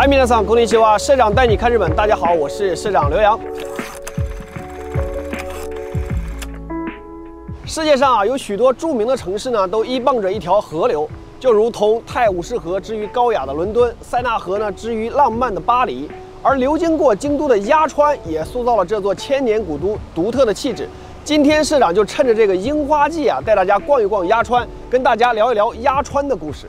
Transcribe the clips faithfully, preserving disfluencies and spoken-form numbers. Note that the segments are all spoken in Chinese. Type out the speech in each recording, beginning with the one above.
嗨，皆さんこんにちは，社长带你看日本。大家好，我是社长刘洋。世界上啊，有许多著名的城市呢，都依傍着一条河流，就如同泰晤士河之于高雅的伦敦，塞纳河呢之于浪漫的巴黎。而流经过京都的鸭川，也塑造了这座千年古都独特的气质。今天社长就趁着这个樱花季啊，带大家逛一逛鸭川，跟大家聊一聊鸭川的故事。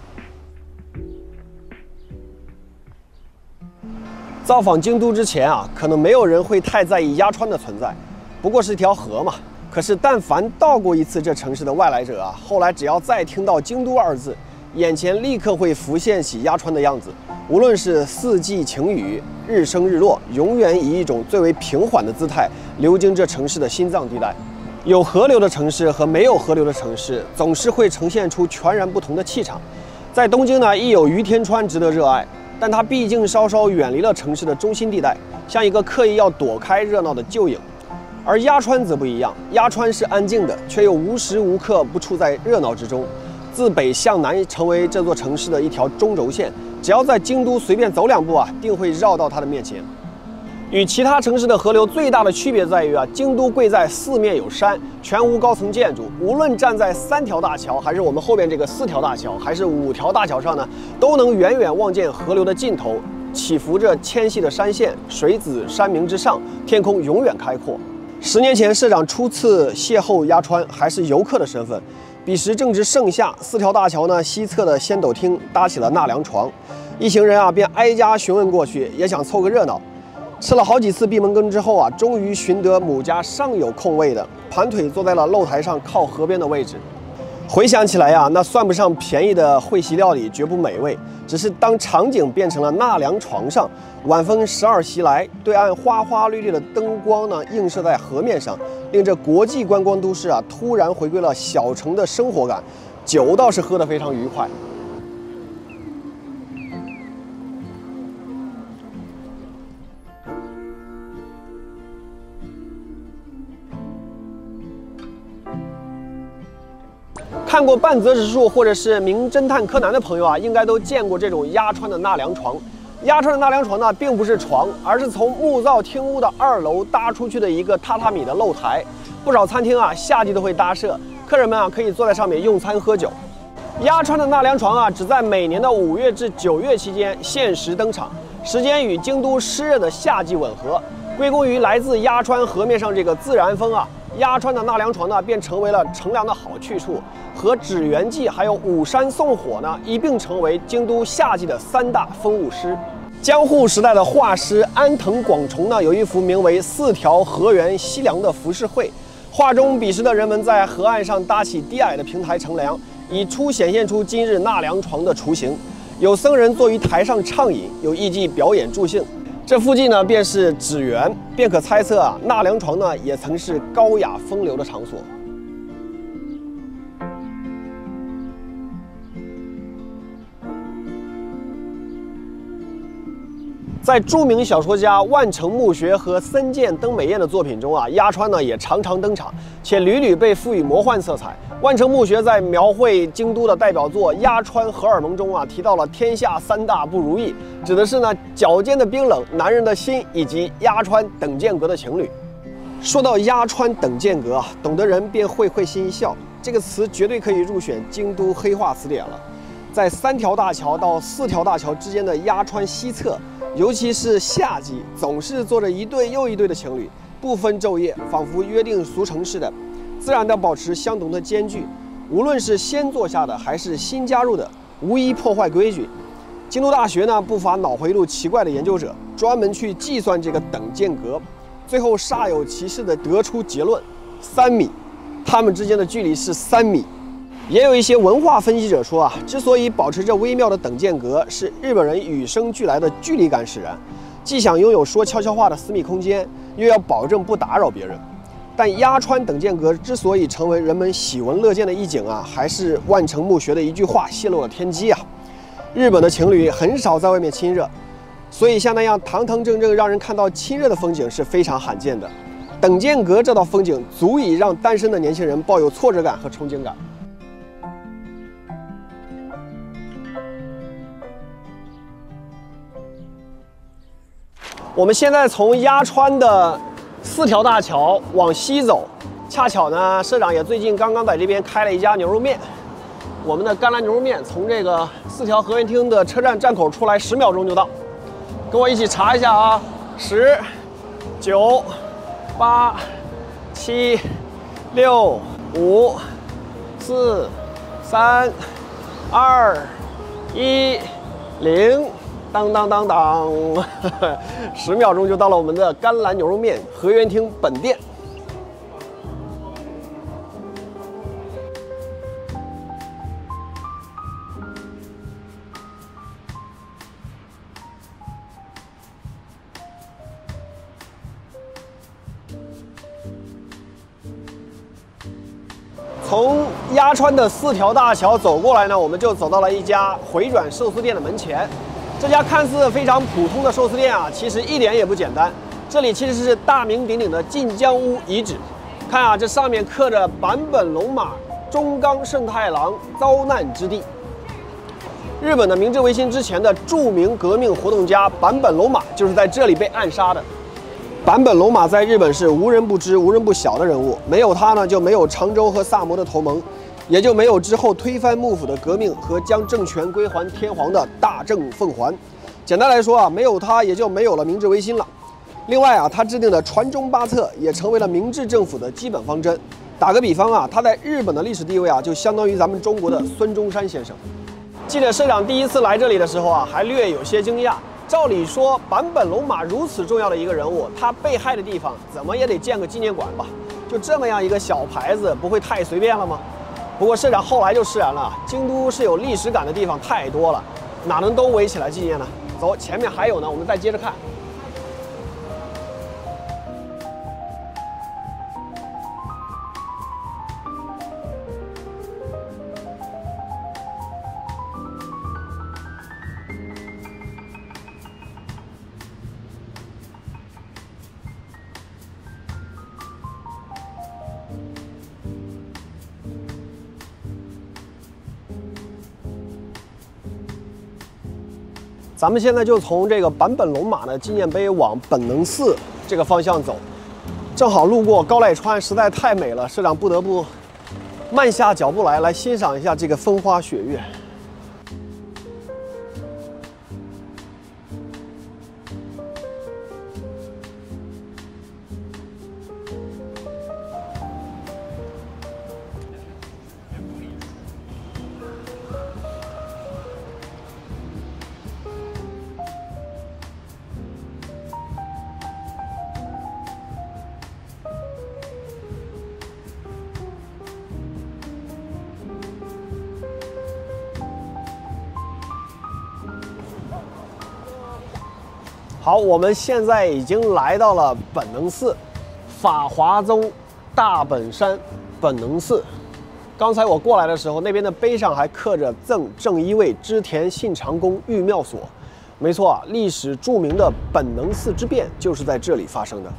造访京都之前啊，可能没有人会太在意鸭川的存在，不过是一条河嘛。可是但凡到过一次这城市的外来者啊，后来只要再听到京都二字，眼前立刻会浮现起鸭川的样子。无论是四季晴雨、日升日落，永远以一种最为平缓的姿态流经这城市的心脏地带。有河流的城市和没有河流的城市，总是会呈现出全然不同的气场。在东京呢，亦有于田川值得热爱。 但它毕竟稍稍远离了城市的中心地带，像一个刻意要躲开热闹的旧影。而鸭川则不一样，鸭川是安静的，却又无时无刻不处在热闹之中。自北向南成为这座城市的一条中轴线，只要在京都随便走两步啊，定会绕到它的面前。 与其他城市的河流最大的区别在于啊，京都贵在四面有山，全无高层建筑。无论站在三条大桥，还是我们后边这个四条大桥，还是五条大桥上呢，都能远远望见河流的尽头，起伏着纤细的山线，水子山明之上，天空永远开阔。十年前，社长初次邂逅鸭川，还是游客的身份。彼时正值盛夏，四条大桥呢西侧的仙斗厅搭起了纳凉床，一行人啊便挨家询问过去，也想凑个热闹。 吃了好几次闭门羹之后啊，终于寻得某家尚有空位的，盘腿坐在了露台上靠河边的位置。回想起来呀、啊，那算不上便宜的会席料理，绝不美味。只是当场景变成了纳凉床上，晚风时而袭来，对岸花花绿绿的灯光呢映射在河面上，令这国际观光都市啊突然回归了小城的生活感。酒倒是喝得非常愉快。 看过半泽直树或者是名侦探柯南的朋友啊，应该都见过这种鸭川的纳凉床。鸭川的纳凉床呢，并不是床，而是从木造厅屋的二楼搭出去的一个榻榻米的露台。不少餐厅啊，夏季都会搭设，客人们啊可以坐在上面用餐喝酒。鸭川的纳凉床啊，只在每年的五月至九月期间限时登场，时间与京都湿热的夏季吻合，归功于来自鸭川河面上这个自然风啊。 鸭川的纳凉床呢，便成为了乘凉的好去处，和指原记还有五山送火呢一并成为京都夏季的三大风物诗。江户时代的画师安藤广重呢，有一幅名为《四条河源西凉》的浮世绘。画中彼时的人们在河岸上搭起低矮的平台乘凉，以初显现出今日纳凉床的雏形。有僧人坐于台上畅饮，有艺伎表演助兴。 这附近呢，便是指原，便可猜测啊，纳凉床呢也曾是高雅风流的场所。在著名小说家万城目学和森见登美彦的作品中啊，鸭川呢也常常登场，且屡屡被赋予魔幻色彩。万城目学在描绘京都的代表作《鸭川荷尔蒙》中啊，提到了天下三大不如意，指的是呢脚尖的冰冷、男人的心以及鸭川等间隔的情侣。说到鸭川等间隔啊，懂得人便会会心一笑，这个词绝对可以入选京都黑话词典了。在三条大桥到四条大桥之间的鸭川西侧。 尤其是夏季，总是坐着一对又一对的情侣，不分昼夜，仿佛约定俗成似的，自然地保持相同的间距。无论是先坐下的还是新加入的，无一破坏规矩。京都大学呢，不乏脑回路奇怪的研究者，专门去计算这个等间隔，最后煞有其事地得出结论：三米，它们之间的距离是三米。 也有一些文化分析者说啊，之所以保持着微妙的等间隔，是日本人与生俱来的距离感使然，既想拥有说悄悄话的私密空间，又要保证不打扰别人。但鸭川等间隔之所以成为人们喜闻乐见的一景啊，还是万城目学的一句话泄露了天机啊。日本的情侣很少在外面亲热，所以像那样堂堂正正让人看到亲热的风景是非常罕见的。等间隔这道风景，足以让单身的年轻人抱有挫折感和憧憬感。 我们现在从鸭川的四条大桥往西走，恰巧呢，社长也最近刚刚在这边开了一家牛肉面。我们的甘蓝牛肉面从这个四条河源厅的车站站口出来，十秒钟就到。跟我一起查一下啊，十、九、八、七、六、五、四、三、二、一、零。 当当当当，十秒钟就到了我们的甘蓝牛肉面河源厅本店。从鸭川的四条大桥走过来呢，我们就走到了一家回转寿司店的门前。 这家看似非常普通的寿司店啊，其实一点也不简单。这里其实是大名鼎鼎的晋江屋遗址。看啊，这上面刻着“坂本龙马中冈胜太郎遭难之地”。日本的明治维新之前的著名革命活动家坂本龙马就是在这里被暗杀的。坂本龙马在日本是无人不知、无人不晓的人物，没有他呢，就没有常州和萨摩的同盟。 也就没有之后推翻幕府的革命和将政权归还天皇的大政奉还。简单来说啊，没有他也就没有了明治维新了。另外啊，他制定的传中八策也成为了明治政府的基本方针。打个比方啊，他在日本的历史地位啊，就相当于咱们中国的孙中山先生。记得社长第一次来这里的时候啊，还略有些惊讶。照理说，坂本龙马如此重要的一个人物，他被害的地方怎么也得建个纪念馆吧？就这么样一个小牌子，不会太随便了吗？ 不过社长后来就释然了，京都是有历史感的地方太多了，哪能都围起来纪念呢？走，前面还有呢，我们再接着看。咱们现在就从这个坂本龙马的纪念碑往本能寺这个方向走，正好路过高濑川，实在太美了，社长不得不慢下脚步来，来欣赏一下这个风花雪月。 好，我们现在已经来到了本能寺，法华宗大本山本能寺。刚才我过来的时候，那边的碑上还刻着“赠正一位织田信长公御庙所”。没错啊，历史著名的本能寺之变就是在这里发生的。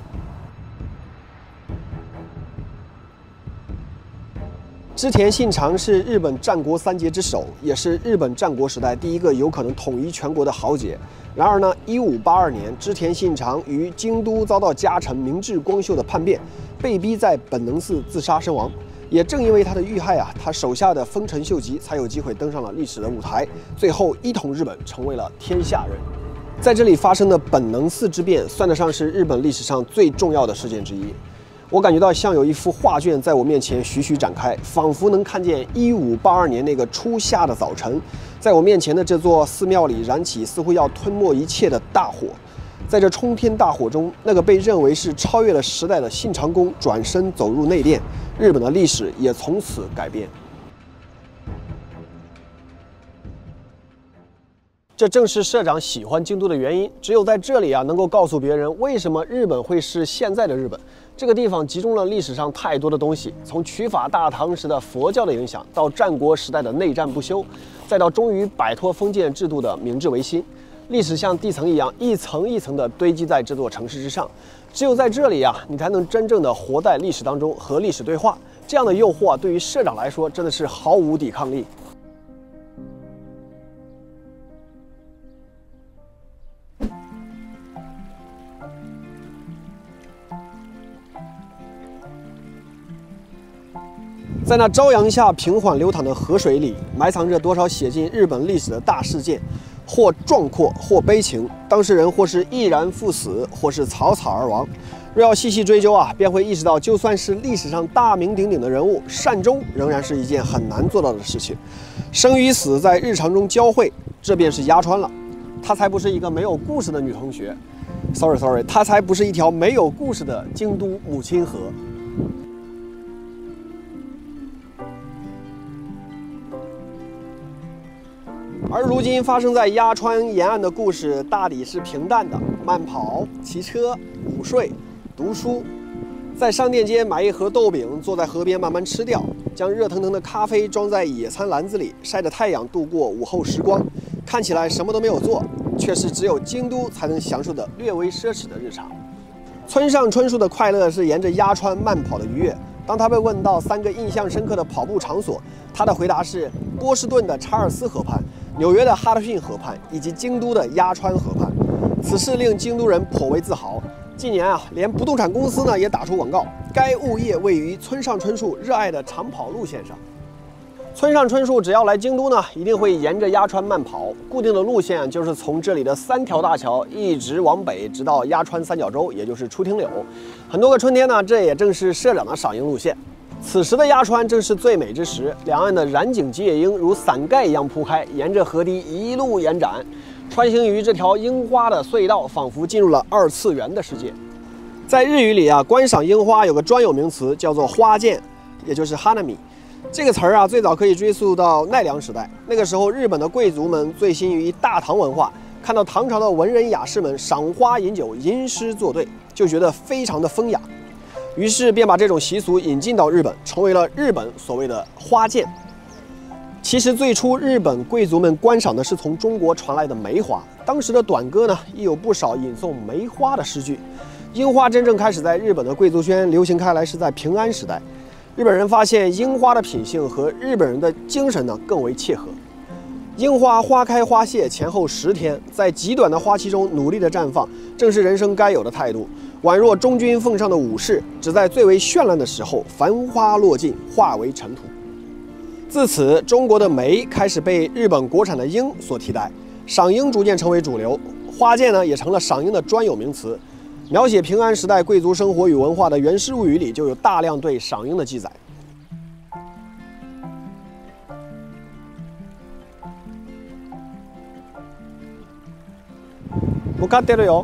织田信长是日本战国三杰之首，也是日本战国时代第一个有可能统一全国的豪杰。然而呢，一五八二年，织田信长于京都遭到家臣明智光秀的叛变，被逼在本能寺自杀身亡。也正因为他的遇害啊，他手下的丰臣秀吉才有机会登上了历史的舞台，最后一统日本，成为了天下人。在这里发生的本能寺之变，算得上是日本历史上最重要的事件之一。 我感觉到像有一幅画卷在我面前徐徐展开，仿佛能看见一五八二年那个初夏的早晨，在我面前的这座寺庙里燃起似乎要吞没一切的大火。在这冲天大火中，那个被认为是超越了时代的信长公转身走入内殿，日本的历史也从此改变。 这正是社长喜欢京都的原因。只有在这里啊，能够告诉别人为什么日本会是现在的日本。这个地方集中了历史上太多的东西，从取法大唐时的佛教的影响，到战国时代的内战不休，再到终于摆脱封建制度的明治维新。历史像地层一样，一层一层的堆积在这座城市之上。只有在这里啊，你才能真正的活在历史当中，和历史对话。这样的诱惑啊，对于社长来说真的是毫无抵抗力。 在那朝阳下平缓流淌的河水里，埋藏着多少写进日本历史的大事件，或壮阔，或悲情。当事人或是毅然赴死，或是草草而亡。若要细细追究啊，便会意识到，就算是历史上大名鼎鼎的人物，善终仍然是一件很难做到的事情。生与死在日常中交汇，这便是鸭川了。她才不是一个没有故事的女同学。Sorry Sorry， 她才不是一条没有故事的京都母亲河。而如今发生在鸭川沿岸的故事，大抵是平淡的：慢跑、骑车、午睡、读书，在商店街买一盒豆饼，坐在河边慢慢吃掉，将热腾腾的咖啡装在野餐篮子里，晒着太阳度过午后时光。看起来什么都没有做，却是只有京都才能享受的略微奢侈的日常。村上春树的快乐是沿着鸭川慢跑的愉悦。当他被问到三个印象深刻的跑步场所，他的回答是波士顿的查尔斯河畔、纽约的哈德逊河畔以及京都的鸭川河畔。此事令京都人颇为自豪。近年啊，连不动产公司呢也打出广告，该物业位于村上春树热爱的长跑路线上。村上春树只要来京都呢，一定会沿着鸭川慢跑。固定的路线就是从这里的三条大桥一直往北，直到鸭川三角洲，也就是出町柳。很多个春天呢，这也正是社长的赏樱路线。此时的鸭川正是最美之时，两岸的染井吉野樱如伞盖一样铺开，沿着河堤一路延展，穿行于这条樱花的隧道，仿佛进入了二次元的世界。在日语里啊，观赏樱花有个专有名词叫做花见，也就是 hanami。这个词儿啊，最早可以追溯到奈良时代。那个时候，日本的贵族们醉心于大唐文化，看到唐朝的文人雅士们赏花饮酒、吟诗作对，就觉得非常的风雅，于是便把这种习俗引进到日本，成为了日本所谓的花见。其实最初日本贵族们观赏的是从中国传来的梅花，当时的短歌呢，亦有不少引颂梅花的诗句。樱花真正开始在日本的贵族圈流行开来，是在平安时代。日本人发现樱花的品性和日本人的精神呢更为切合。樱花花开花谢前后十天，在极短的花期中努力的绽放，正是人生该有的态度。宛若中军奉上的武士，只在最为绚烂的时候，繁花落尽，化为尘土。自此，中国的梅开始被日本国产的樱所替代，赏樱逐渐成为主流，花见呢也成了赏樱的专有名词。描写平安时代贵族生活与文化的《源氏物语》里就有大量对赏樱的记载。向かってるよ。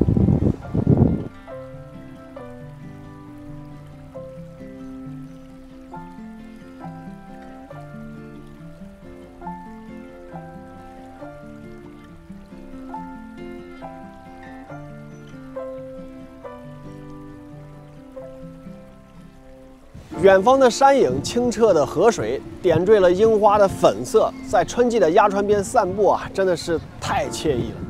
远方的山影，清澈的河水，点缀了樱花的粉色，在春季的鸭川边散步啊，真的是太惬意了。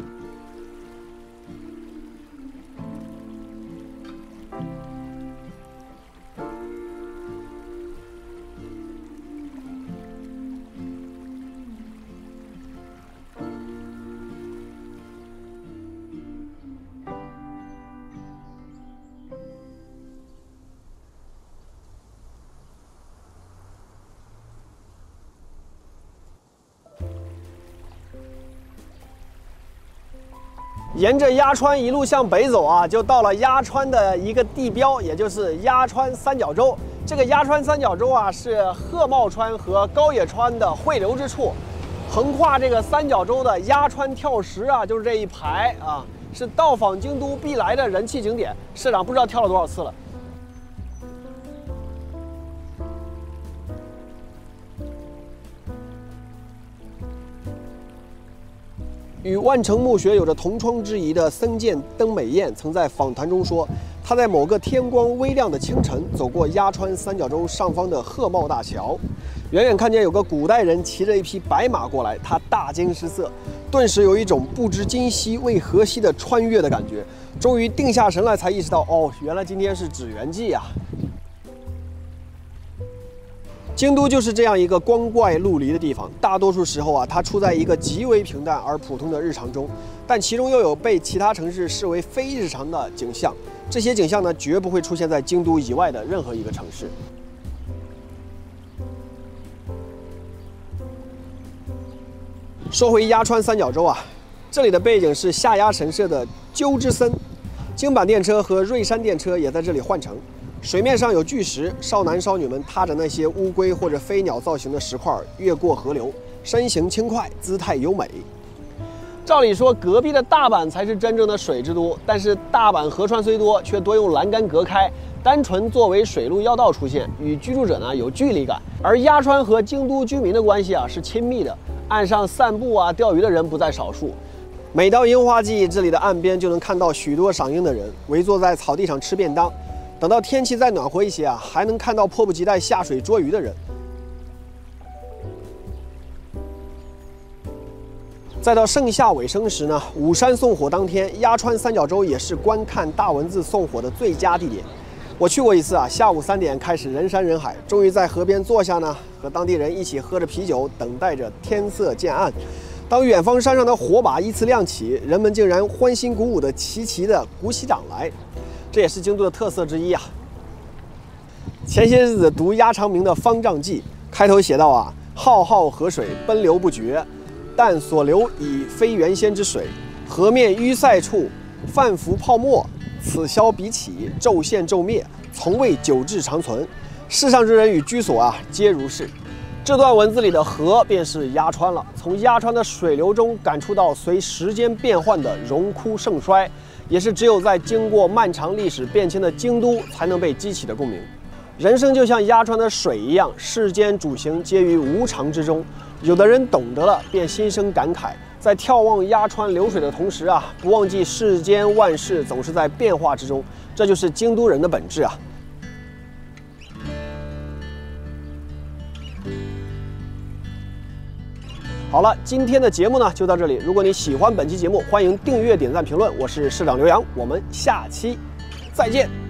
沿着鸭川一路向北走啊，就到了鸭川的一个地标，也就是鸭川三角洲。这个鸭川三角洲啊，是鹤茂川和高野川的汇流之处。横跨这个三角洲的鸭川跳石啊，就是这一排啊，是到访京都必来的人气景点。社长不知道跳了多少次了。与万城墓穴有着同窗之谊的僧见登美彦曾在访谈中说，他在某个天光微亮的清晨，走过鸭川三角洲上方的鹤茂大桥，远远看见有个古代人骑着一匹白马过来，他大惊失色，顿时有一种不知今夕为何夕的穿越的感觉。终于定下神来，才意识到，哦，原来今天是指元季啊。京都就是这样一个光怪陆离的地方，大多数时候啊，它处在一个极为平淡而普通的日常中，但其中又有被其他城市视为非日常的景象。这些景象呢，绝不会出现在京都以外的任何一个城市。 说回鸭川三角洲啊，这里的背景是下鸭神社的鸠之森，京阪电车和瑞山电车也在这里换乘。水面上有巨石，少男少女们踏着那些乌龟或者飞鸟造型的石块越过河流，身形轻快，姿态优美。照理说，隔壁的大阪才是真正的水之都，但是大阪河川虽多，却多用栏杆隔开，单纯作为水陆要道出现，与居住者呢有距离感。而鸭川和京都居民的关系啊是亲密的，岸上散步啊、钓鱼的人不在少数。每到樱花季，这里的岸边就能看到许多赏樱的人围坐在草地上吃便当。等到天气再暖和一些啊，还能看到迫不及待下水捉鱼的人。再到盛夏尾声时呢，五山送火当天，鸭川三角洲也是观看大蚊子送火的最佳地点。我去过一次啊，下午三点开始人山人海，终于在河边坐下呢，和当地人一起喝着啤酒，等待着天色渐暗。当远方山上的火把依次亮起，人们竟然欢欣鼓舞的齐齐的鼓起掌来，这也是京都的特色之一啊。前些日子读鸭长明的《方丈记》，开头写道啊，浩浩河水奔流不绝。但所流已非原先之水，河面淤塞处泛浮泡沫，此消彼起，骤现骤灭，从未久滞长存。世上之人与居所啊，皆如是。这段文字里的河便是鸭川了，从鸭川的水流中感触到随时间变换的荣枯盛衰，也是只有在经过漫长历史变迁的京都才能被激起的共鸣。人生就像鸭川的水一样，世间主行皆于无常之中。有的人懂得了，便心生感慨，在眺望鸭川流水的同时啊，不忘记世间万事总是在变化之中，这就是京都人的本质啊。好了，今天的节目呢就到这里。如果你喜欢本期节目，欢迎订阅、点赞、评论。我是市长刘洋，我们下期再见。